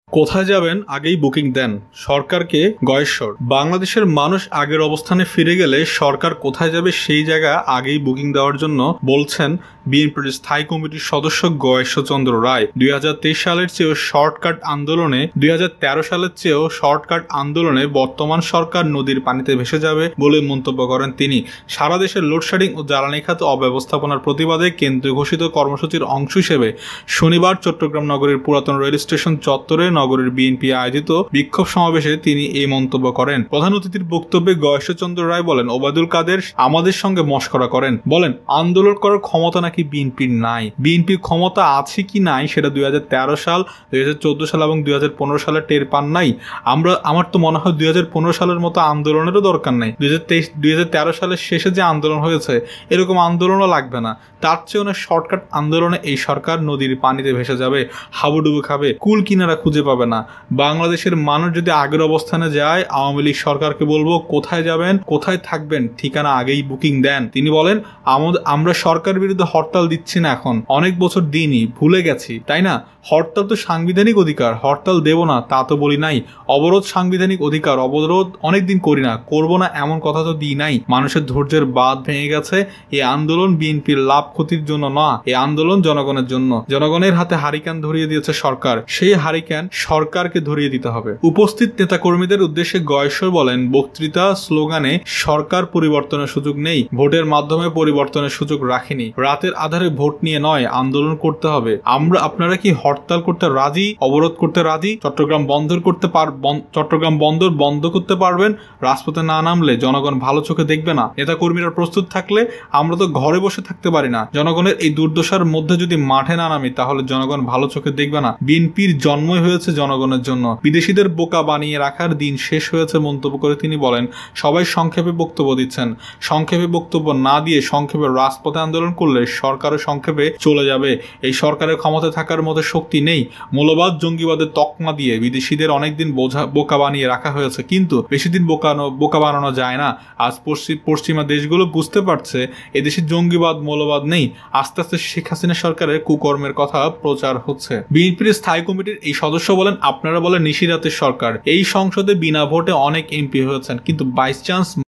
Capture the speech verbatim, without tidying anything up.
কোথায় যাবেন আগেই বুকিং দেন, সরকারকে গয়েশ্বর। বাংলাদেশের মানুষ আগের অবস্থানে ফিরে গেলে সরকার কোথায় যাবে সেই জায়গা আগেই বুকিং দেওয়ার জন্য বলছেন বিএনপির স্থায়ী কমিটির সদস্য গয়েশ্বর চন্দ্র রায়। দুই হাজার তেইশ সালের চেয়েও শর্টকাট আন্দোলনে দুই হাজার তেরো সালের চেয়েও শর্টকাট আন্দোলনে বর্তমান সরকার নদীর পানিতে ভেসে যাবে বলে মন্তব্য করেন তিনি। সারা দেশের লোডশেডিং ও জ্বালানি খাতে অব্যবস্থাপনার প্রতিবাদে কেন্দ্রীয় ঘোষিত কর্মসূচির অংশ হিসেবে শনিবার চট্টগ্রাম নগরীর পুরাতন রেল স্টেশন চত্বরে নগরের বিএনপি আয়োজিত বিক্ষোভ সমাবেশে তিনি এই মন্তব্য করেন। প্রধান অতিথির বক্তব্যে গয়েশ্বর চন্দ্র রায় বলেন, ওবায়দুল কাদের আমাদের সঙ্গে মশকরা করেন, বলেন আন্দোলন করার ক্ষমতা নাকি বিএনপির নাই। বিএনপির ক্ষমতা আছে কি নাই সেটা দুই হাজার তেরো সাল, দুই হাজার চোদ্দ সাল এবং দুই হাজার পনেরো সালে টের পান নাই। আমরা আমার তো মনে হয় দুই হাজার পনেরো সালের মতো আন্দোলনেরও দরকার নাই। দুই হাজার তেইশ দুই হাজার তেরো সালের শেষে যে আন্দোলন হয়েছে এরকম আন্দোলনও লাগবে না। তার চেয়ে অনেক শর্টকাট আন্দোলনে এই সরকার নদীর পানিতে ভেসে যাবে, হাবুডুবু খাবে, কুল কিনারা খুঁজে পাবে না। বাংলাদেশের মানুষ যদি আগের অবস্থানে যায়, আওয়ামী লীগ সরকারকে বলবো কোথায় যাবেন, কোথায় থাকবেন, ঠিকানা আগেই বুকিং দেন। তিনি বলেন, আমরা সরকারের বিরুদ্ধে হরতাল দিচ্ছি না, এখন অনেক বছর দিনই ভুলে গেছি, তাই না? হরতাল তো সাংবিধানিক অধিকার, হরতাল দেব না তা তো বলি নাই। অবরোধ সাংবিধানিক অধিকার, অবরোধ অনেকদিন করি না, করবো না এমন কথা তো দিই নাই। মানুষের ধৈর্যের বাঁধ ভেঙে গেছে। এই আন্দোলন বিএনপির লাভ ক্ষতির জন্য না, এই আন্দোলন জনগণের জন্য। জনগণের হাতে হারিকেন ধরিয়ে দিয়েছে সরকার, সেই হারিকেন সরকারকে ধরিয়ে দিতে হবে। উপস্থিত নেতাকর্মীদের উদ্দেশ্যে গয়েশ্বর বলেন, বক্তৃতা স্লোগানে সরকার পরিবর্তনের সুযোগ নেই, ভোটের মাধ্যমে পরিবর্তনের সুযোগ রাখেনি। রাতের আধারে ভোট নিয়ে নয়, আন্দোলন করতে হবে। আমরা আপনারা কি হরতাল করতে রাজি, অবরোধ করতে রাজি? চট্টগ্রাম বন্দর করতে পার চট্টগ্রাম বন্দর বন্ধ করতে পারবেন? রাজপথে না নামলে জনগণ ভালো চোখে দেখবে না। নেতাকর্মীরা প্রস্তুত থাকলে আমরা তো ঘরে বসে থাকতে পারি না। জনগণের এই দুর্দশার মধ্যে যদি মাঠে না নামি তাহলে জনগণ ভালো চোখে দেখবে না। বিএনপির জন্মই হয়েছে জনগণের জন্য, বিদেশিদের বোকা বানিয়ে রাখার দিন শেষ হয়েছে মন্তব্য করে তিনি বলেন, সবাই সংক্ষেপে বক্তব্য দিচ্ছেন, সংক্ষেপে বক্তব্য না দিয়ে সংক্ষেপে রাজপথে আন্দোলন করলে সরকারও সংক্ষেপে চলে যাবে। এই সরকারের ক্ষমতা থাকার মতো শক্তি নেই। মৌলবাদ জঙ্গিবাদের তকমা দিয়ে বিদেশিদের অনেকদিন বোঝা বোকা বানিয়ে রাখা হয়েছে, কিন্তু বেশি দিন বোকানো বোকা বানানো যায় না। আজ পশ্চিমা দেশগুলো বুঝতে পারছে এদেশে জঙ্গিবাদ মৌলবাদ নেই। আস্তে আস্তে শেখ হাসিনা সরকারের কুকর্মের কথা প্রচার হচ্ছে। বিএনপির স্থায়ী কমিটির এই সদস্য বলেন, আপনারা বলেন নিশিরাতের সরকার, এই সংসদে বিনা ভোটে অনেক এমপি হয়েছেন, কিন্তু বাইশ চান্স